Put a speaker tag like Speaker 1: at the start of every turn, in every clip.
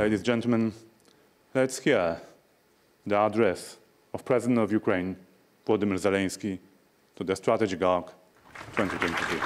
Speaker 1: Ladies and gentlemen, let's hear the address of President of Ukraine, Volodymyr Zelensky, to the Strategic Arc 2022.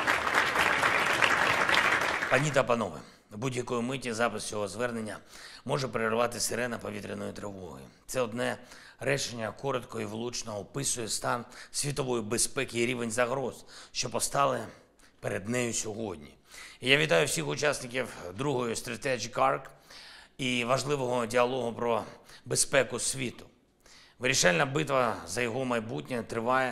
Speaker 2: Пані та панове, будь-якої миті запис цього звернення може перервати сирена повітряної тривоги. Це одне речення коротко і влучно описує стан світової безпеки і рівень загроз, що постали перед нею сьогодні. І я вітаю всіх учасників другої Strategic Arc і важливого діалогу про безпеку світу. Вирішальна битва за його майбутнє триває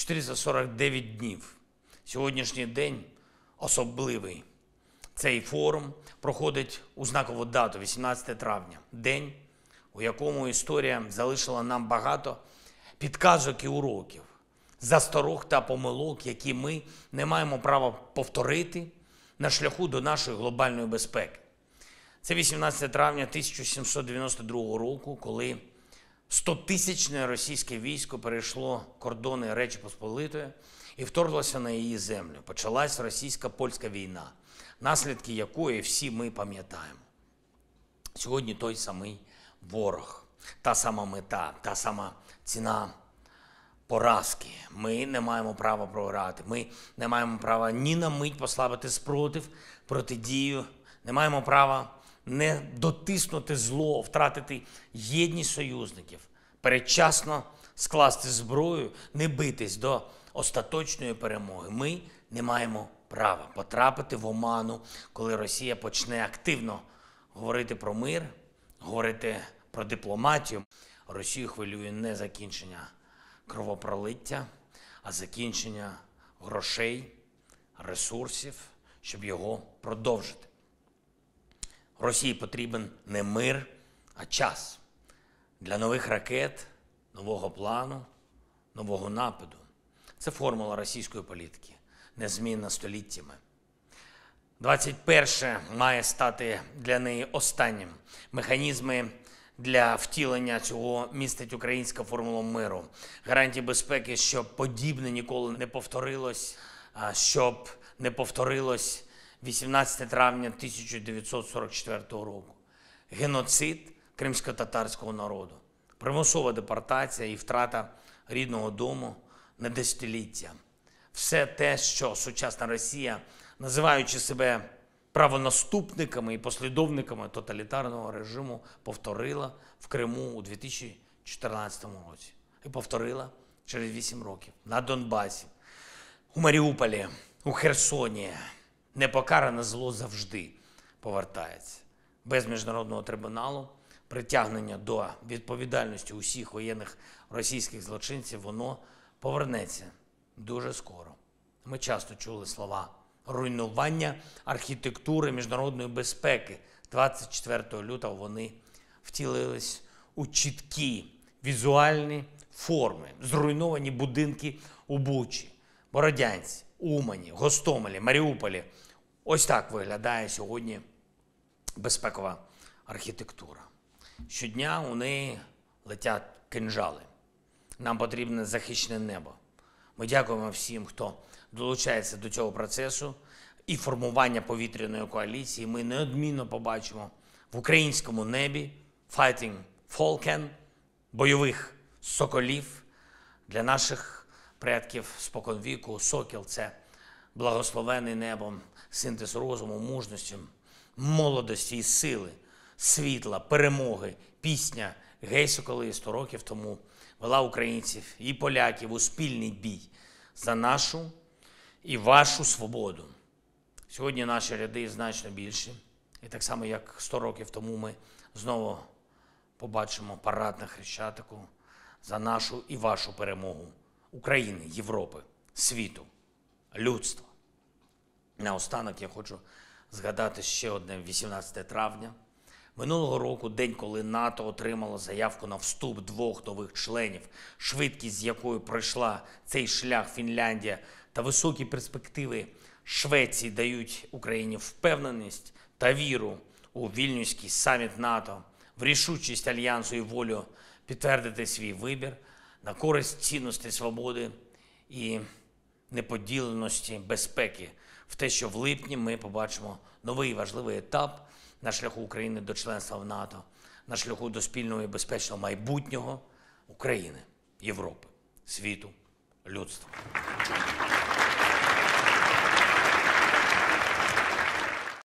Speaker 2: 449 днів. Сьогоднішній день особливий. Цей форум проходить у знакову дату – 18 травня. День, у якому історія залишила нам багато підказок і уроків, засторог та помилок, які ми не маємо права повторити на шляху до нашої глобальної безпеки. Це 18 травня 1792 року, коли 100-тисячне російське військо перейшло кордони Речі Посполитої і вторглося на її землю. Почалась російсько-польська війна, наслідки якої всі ми пам'ятаємо. Сьогодні той самий ворог, та сама мета, та сама ціна поразки. Ми не маємо права програти, ми не маємо права ні на мить послабити спротив, протидію, не маємо права не дотиснути зло, втратити єдність союзників, передчасно скласти зброю, не битись до остаточної перемоги. Ми не маємо права потрапити в оману, коли Росія почне активно говорити про мир, говорити про дипломатію. Росію хвилює не закінчення кровопролиття, а закінчення грошей, ресурсів, щоб його продовжити. Росії потрібен не мир, а час для нових ракет, нового плану, нового нападу. Це формула російської політики, незмінна століттями. 21-е має стати для неї останнім. Механізми для втілення цього містить українська формула миру. Гарантії безпеки, щоб подібне ніколи не повторилось, щоб не повторилось 18 травня 1944 року. Геноцид кримсько-татарського народу, примусова депортація і втрата рідного дому на десятиліття. Все те, що сучасна Росія, називаючи себе правонаступниками і послідовниками тоталітарного режиму, повторила в Криму у 2014 році. І повторила через 8 років на Донбасі, у Маріуполі, у Херсоні. Непокаране зло завжди повертається. Без міжнародного трибуналу, притягнення до відповідальності усіх воєнних російських злочинців, воно повернеться дуже скоро. Ми часто чули слова руйнування архітектури міжнародної безпеки. 24 лютого вони втілились у чіткі візуальні форми. Зруйновані будинки у Бучі, Бородянці, Умані, Гостомелі, Маріуполі. Ось так виглядає сьогодні безпекова архітектура. Щодня у неї летять кинджали. Нам потрібне захищене небо. Ми дякуємо всім, хто долучається до цього процесу і формування повітряної коаліції. Ми неодмінно побачимо в українському небі Fighting Falcon, бойових соколів. Для наших предків споконвіку сокіл – це благословений небом, синтез розуму, мужності, молодості і сили, світла, перемоги, пісня «Гей, соколи» 100 років тому вела українців і поляків у спільний бій за нашу і вашу свободу. Сьогодні наші ряди значно більші. І так само, як 100 років тому ми знову побачимо парад на Хрещатику за нашу і вашу перемогу України, Європи, світу, людства. Наостанок я хочу згадати ще одне 18 травня. Минулого року, день, коли НАТО отримало заявку на вступ 2 нових членів, швидкість з якою пройшла цей шлях Фінляндія та високі перспективи Швеції дають Україні впевненість та віру у Вільнюський саміт НАТО, в рішучість Альянсу і волю підтвердити свій вибір на користь цінностей свободи і неподіленості безпеки в те, що в липні ми побачимо новий важливий етап на шляху України до членства в НАТО, на шляху до спільного і безпечного майбутнього України, Європи, світу, людства.